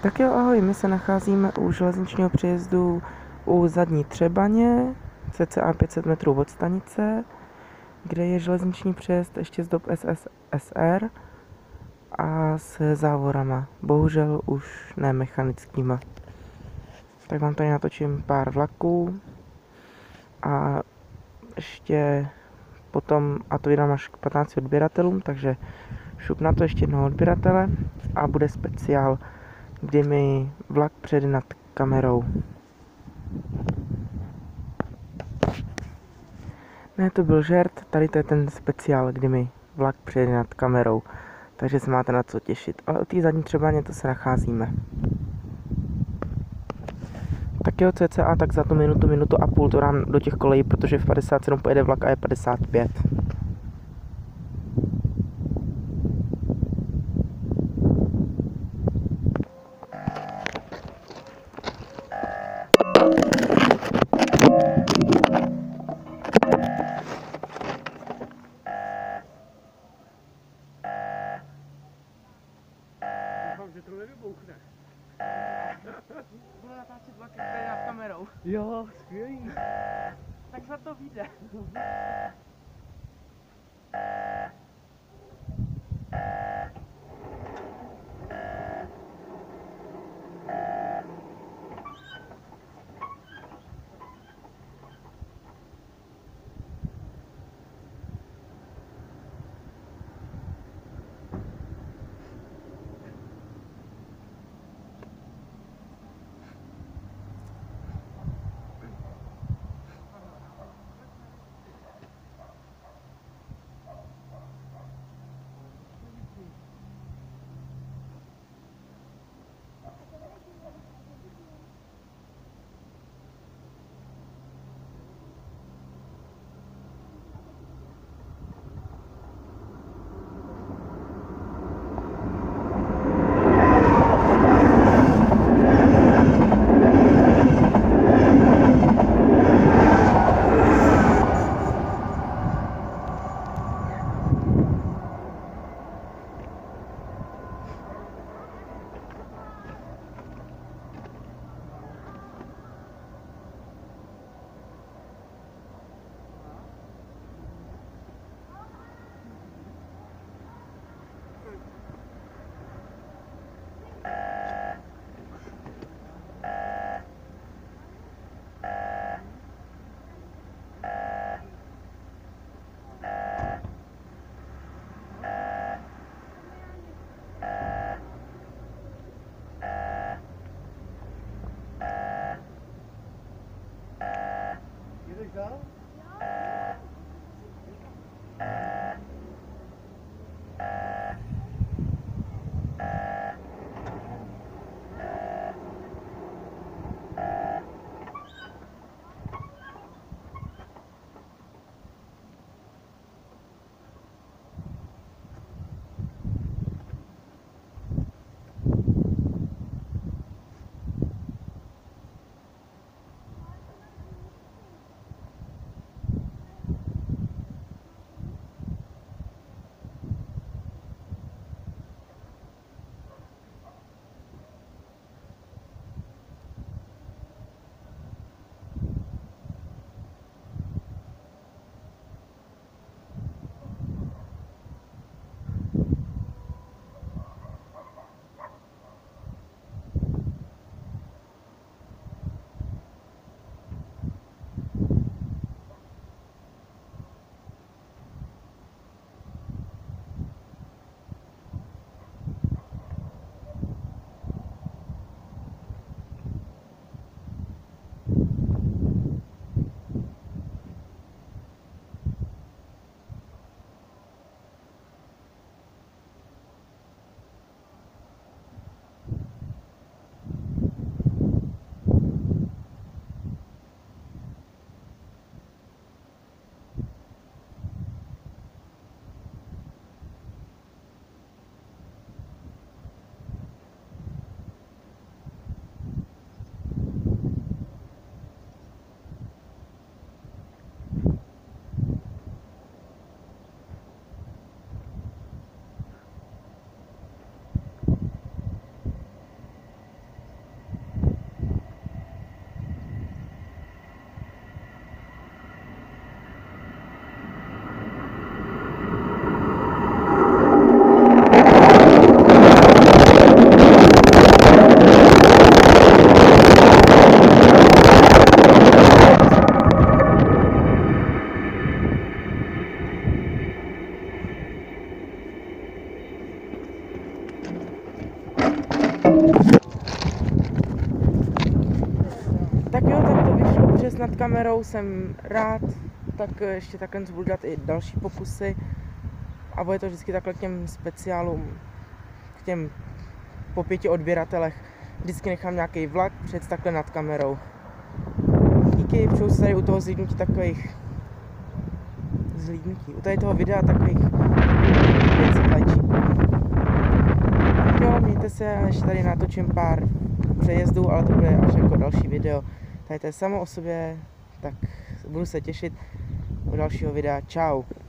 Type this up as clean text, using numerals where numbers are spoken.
Tak jo, ahoj, my se nacházíme u železničního přejezdu u Zadní Třebaně, cca 500 metrů od stanice, kde je železniční přejezd ještě z dob SSSR a s závorama, bohužel už ne mechanickýma. Tak vám tady natočím pár vlaků a ještě potom, a to vydám až k 15 odběratelům, takže šup na to ještě jednoho odběratele a bude speciál, kdy mi vlak přejede nad kamerou. Ne, to byl žert, tady to je ten speciál, kdy mi vlak přejede nad kamerou, takže se máte na co těšit. Ale o té Zadní Třebaně to se nacházíme. Tak jo, cca tak za tu minutu a půl to dám do těch kolejí, protože v 57 pojede vlak a je 55. Doufám, že to nevybouchne. Budu natáčet vlak, který je nad kamerou. Jo, skvělý. Tak za to vyjde. Jedeš dál? Tak jo, tak to vyšlo přes nad kamerou, jsem rád, tak ještě takhle budu dělat i další pokusy a bude to vždycky takhle k těm speciálům, k těm po 5 odběratelech, vždycky nechám nějaký vlak před takhle nad kamerou. Díky, přeju se tady u toho zhlídnutí u tady toho videa takových 500 lajčíků. Tak jo, mějte se, ještě tady natočím pár přejezdů, ale to bude až jako další video. Tady to je samo o sobě, tak budu se těšit u dalšího videa. Čau.